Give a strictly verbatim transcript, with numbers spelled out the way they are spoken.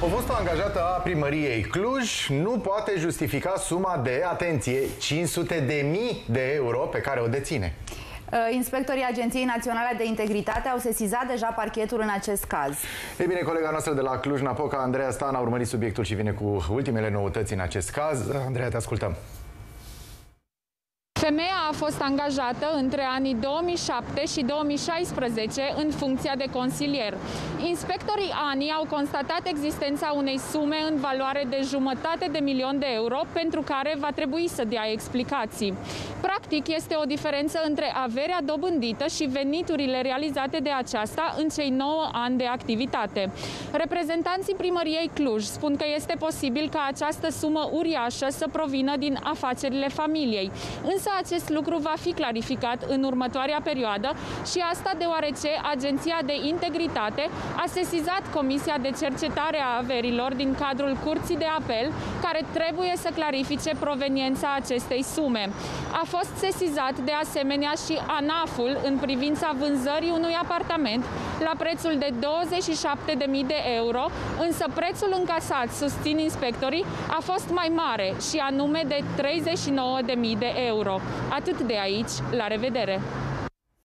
O fostă angajată a primăriei Cluj nu poate justifica suma de, atenție, cinci sute de mii de euro pe care o deține. Inspectorii Agenției Naționale de Integritate au sesizat deja parchetul în acest caz. Ei bine, colega noastră de la Cluj-Napoca, Andreea Stan, a urmărit subiectul și vine cu ultimele noutăți în acest caz. Andreea, te ascultăm. Femeia a fost angajată între anii două mii șapte și două mii șaisprezece în funcția de consilier. Inspectorii A N I au constatat existența unei sume în valoare de jumătate de milion de euro pentru care va trebui să dea explicații. Practic, este o diferență între averea dobândită și veniturile realizate de aceasta în cei nouă ani de activitate. Reprezentanții primăriei Cluj spun că este posibil ca această sumă uriașă să provină din afacerile familiei, însă acest lucru va fi clarificat în următoarea perioadă și asta deoarece Agenția de Integritate a sesizat Comisia de Cercetare a Averilor din cadrul Curții de Apel, care trebuie să clarifice proveniența acestei sume. A fost sesizat de asemenea și ANAF-ul în privința vânzării unui apartament la prețul de douăzeci și șapte de mii de euro, însă prețul încasat, susțin inspectorii, a fost mai mare și anume de treizeci și nouă de mii de euro. Atât de aici, la revedere!